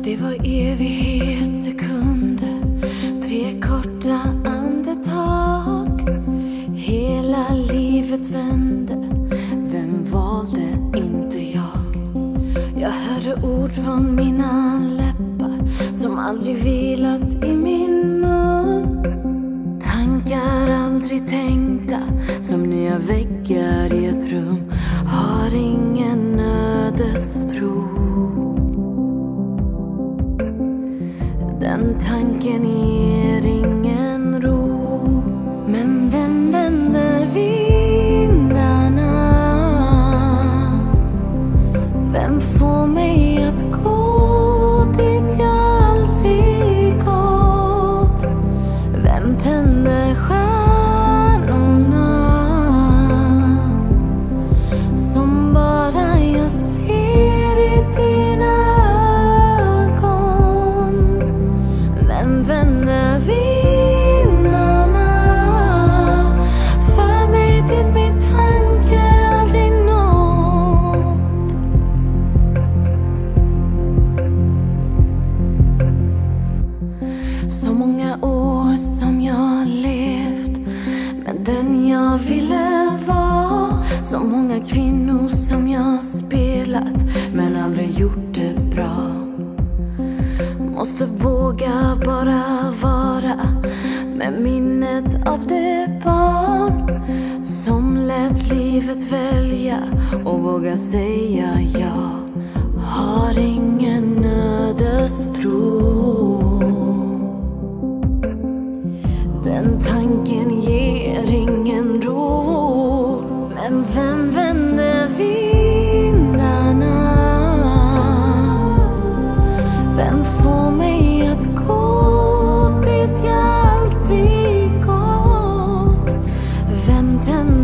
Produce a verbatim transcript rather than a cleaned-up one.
Det var evighet, sekunder, tre korta andetag. Hela livet vände, vem valde inte jag? Jag hörde ord från mina läppar som aldrig vilat i min mun. Tankar aldrig tänkta som nya väggar i ett rum. Har ingen ödestro. Den tanken ger ingen ro. Men vem vänder vindarna? Vem får mig att gå dit jag aldrig gått? Vem tänder stjärnorna som bara jag ser i dina ögon? Vem vänder vindarna för mig dit min tanke aldrig nått? Så många år som jag levt med den jag ville vara. Så många kvinnor som jag spelat men aldrig gjort det bra. Måste våga bara vara med minnet av det barn som lät livet välja och våga säga ja. Har ingen ödestro. Den tanken ger ingen ro. Men vem vänder vindarna? Vem får mig att gå dit jag aldrig gått? Vem tänder